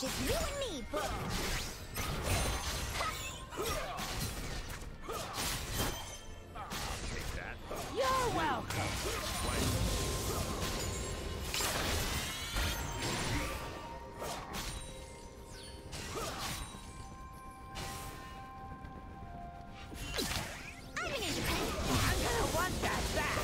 just you and me, bro. You're welcome. I'm an independent. I'm gonna want that back.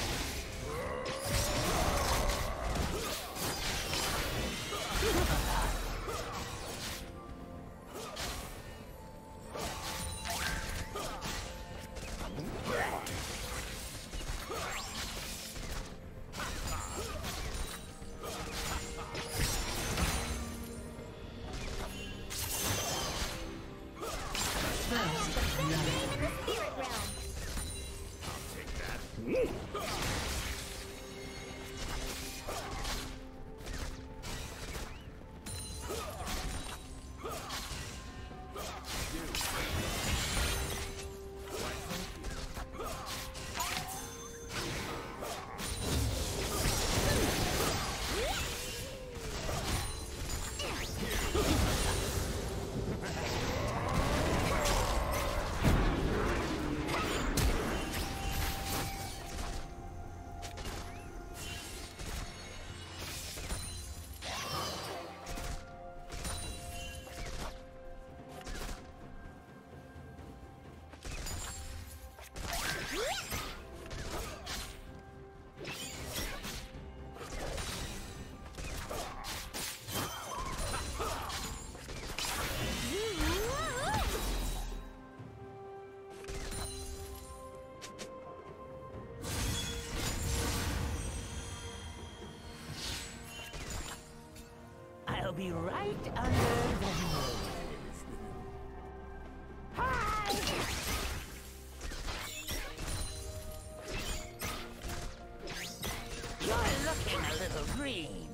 I'll be right under the nose. Hi! You're looking a little green.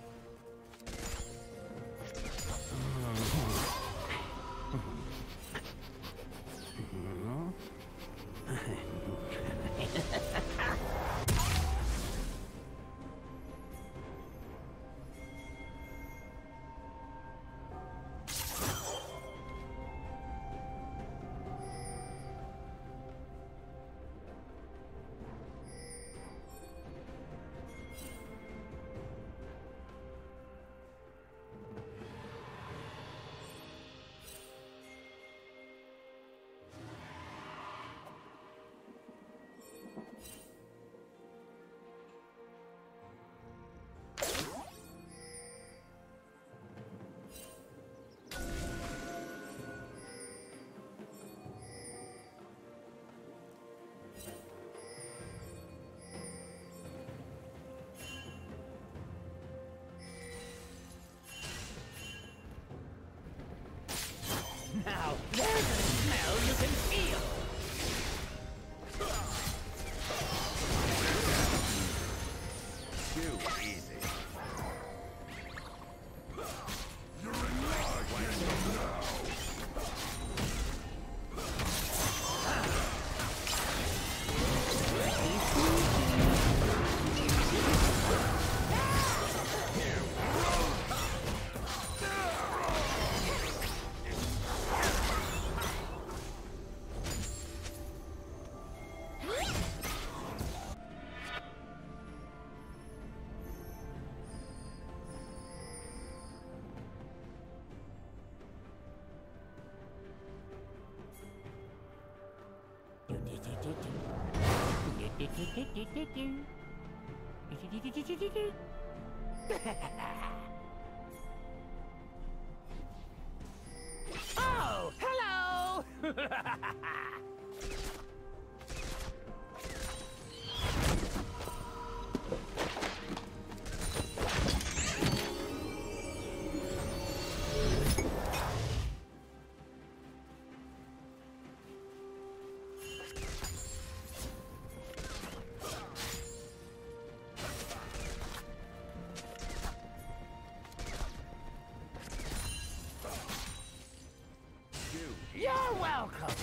Now, there's a smell you can feel! Too easy. You're in my kingdom now! Oh, hello! You're welcome!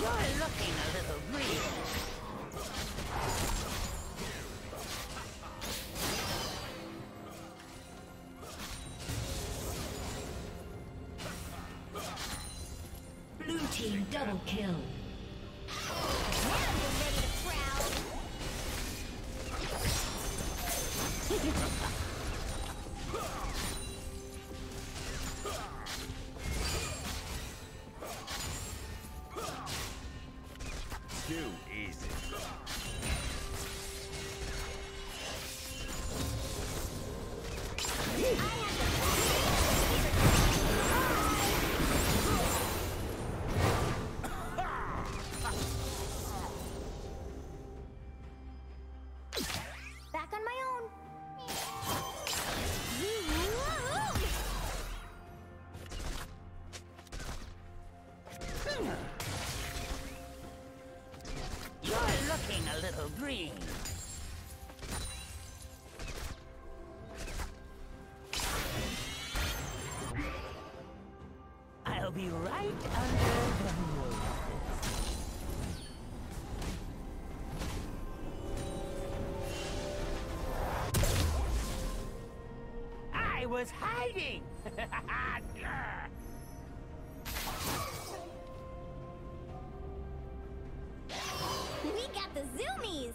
You're looking a little green. Blue team double kill. Now you're ready to prowl. Too easy. Back on my own. You're looking a little green. I'll be right under the roses. I was hiding! We got the zoomies.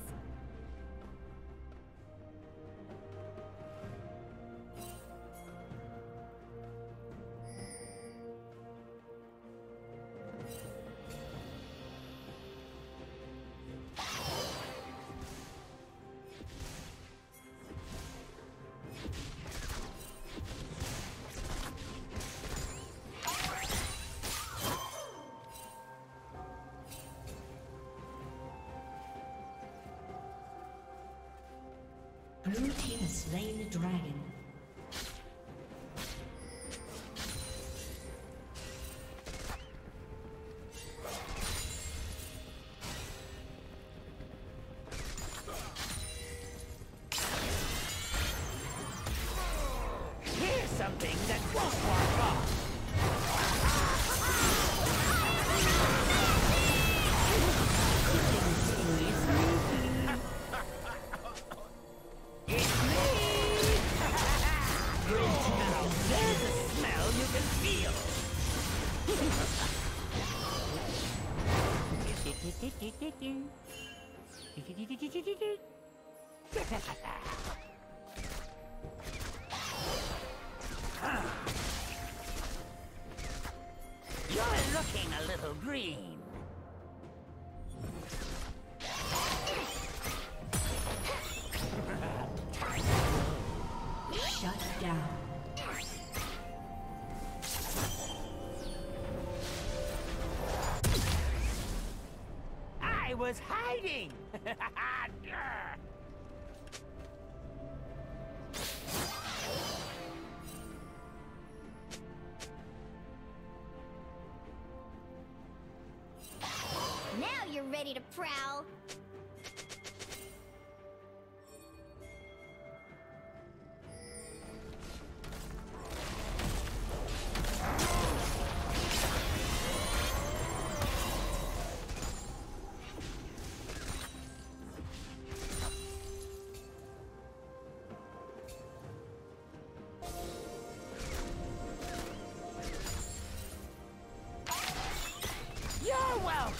Blue team has slain the dragon. Here's something that won't walk off. It's me! Now there's a smell you can feel. You're looking a little green. Shut down. I was hiding. Now you're ready to prowl. You're welcome.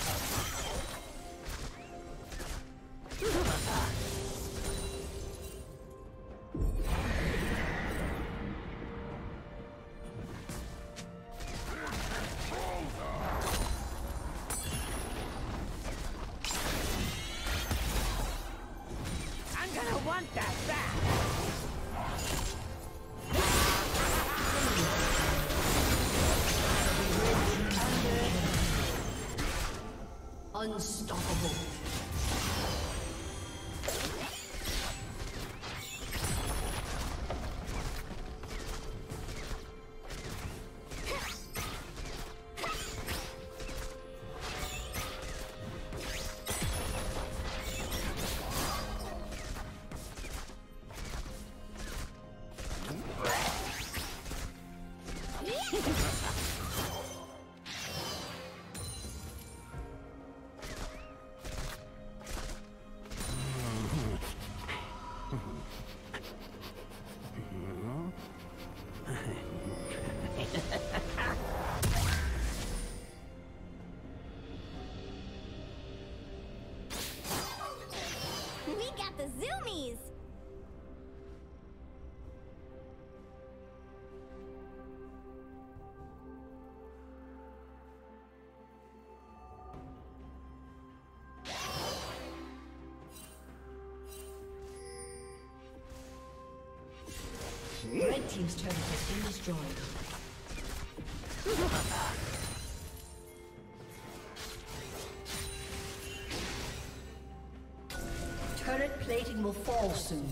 I'm gonna want that back. Unstoppable. zoomies! Red team's turret has been destroyed. Turret plating will fall soon.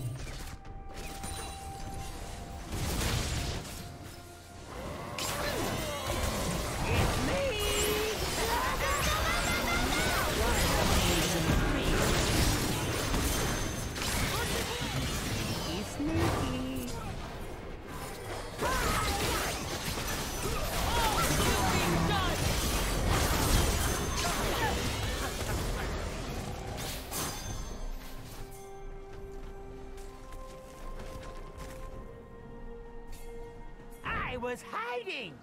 I was hiding!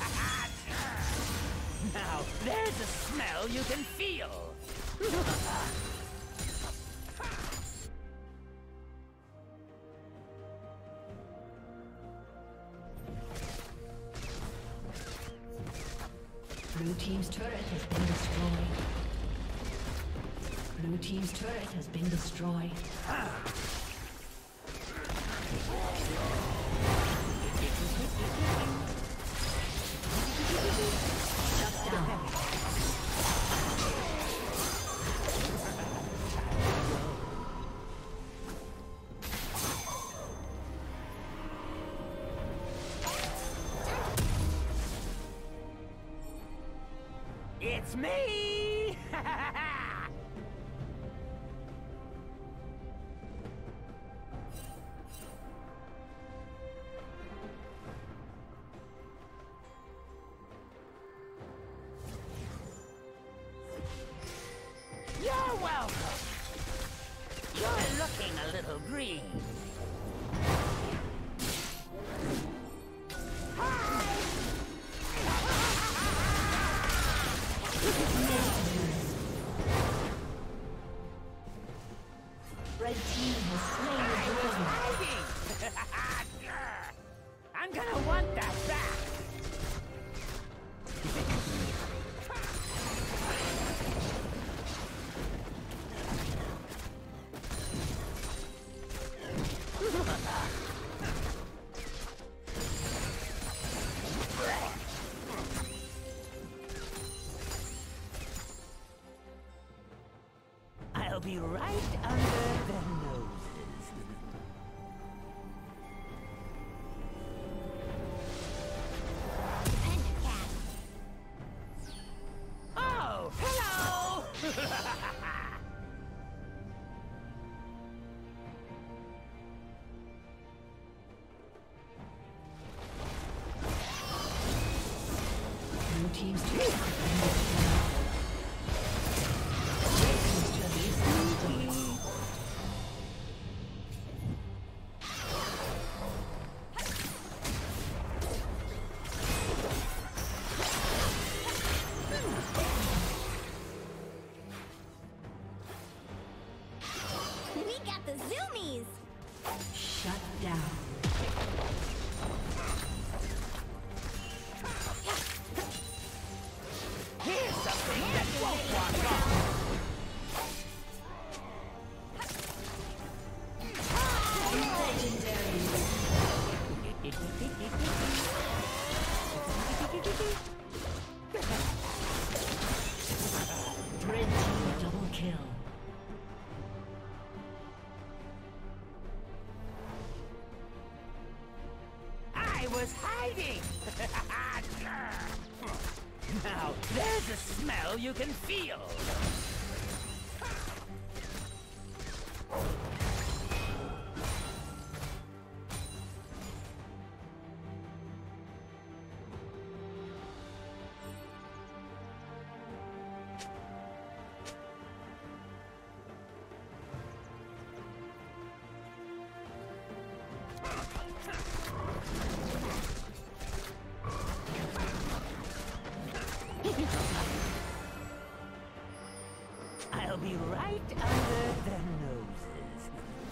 Now, there's a smell you can feel! Blue team's turret has been destroyed. Blue team's turret has been destroyed. Shut down. It's me! You're welcome. You're looking a little green. Red team has slain the dragon. I'm gonna want that back. I'll be right under the noses. Dependent cat. Oh, hello! Blue team's turret has been destroyed. We got the zoomies! Shut down. Here's something that won't walk off. Red team double kill. I was hiding! Now, there's a smell you can feel! I'll be right under their noses.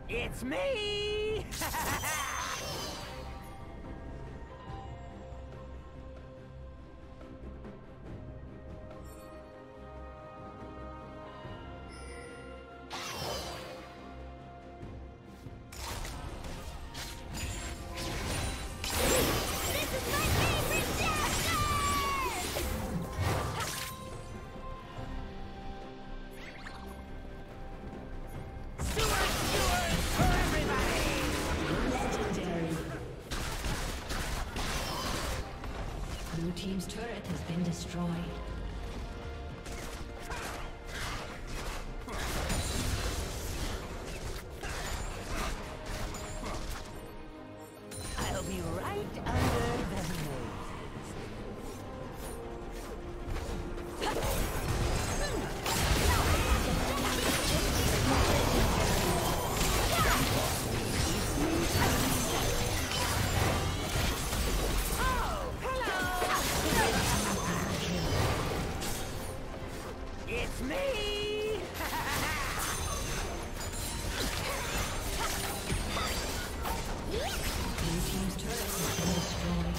It's me! Blue team's turret has been destroyed. I'll be right under the noses. It's me! Blue team's turret has been destroyed.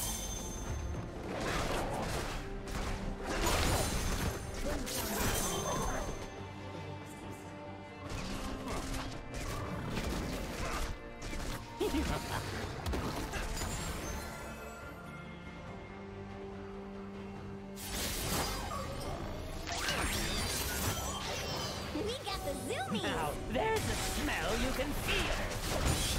We got the zoomies! Now, there's a smell you can feel.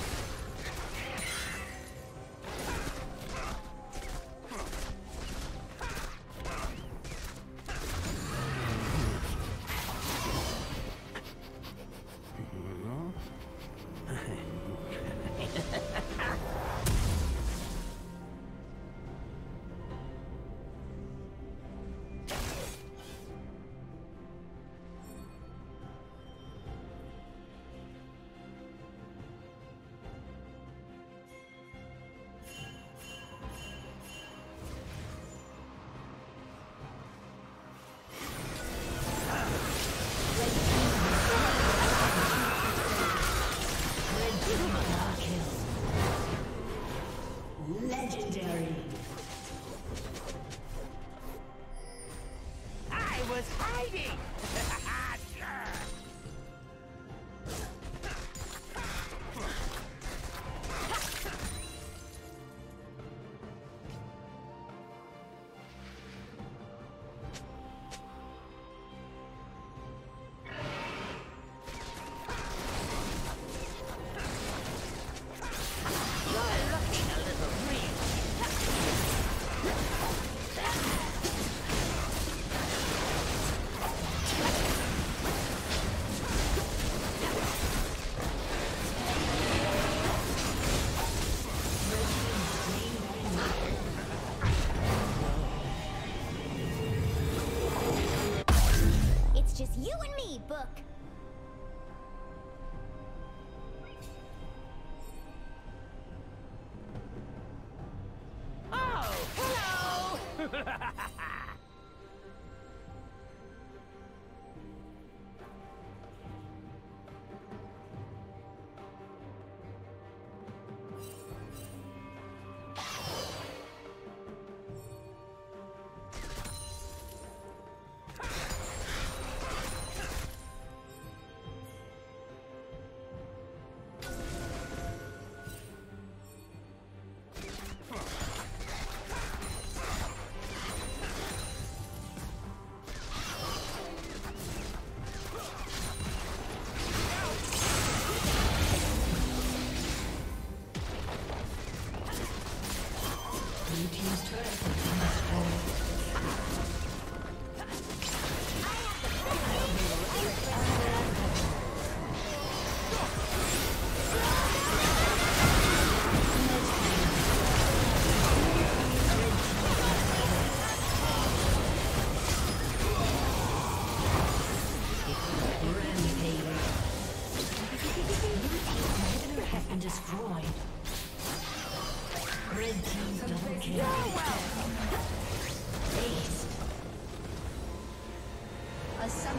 Legendary. I was hiding! You're looking a little green. It's just you and me, Book. Oh, hello! Blue team's turret has been destroyed. Rampage. Inhibitor has been destroyed. Red team's double kill. Ace. A summoner